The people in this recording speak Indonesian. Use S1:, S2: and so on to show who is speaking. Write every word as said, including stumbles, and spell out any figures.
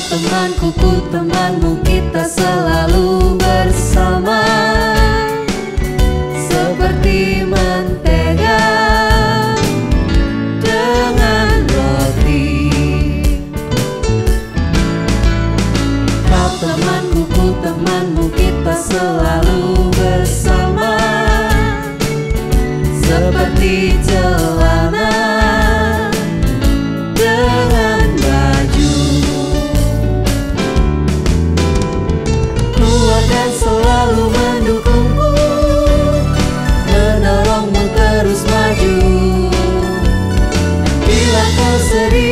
S1: temanku, ku temanmu, kita selalu bersama. Seperti mentega dengan roti. Kau temanku, ku temanmu, kita selalu bersama. Seperti celana dengan baju. Ku akan selalu mendukungmu, menolongmu terus maju. Bila kau sedih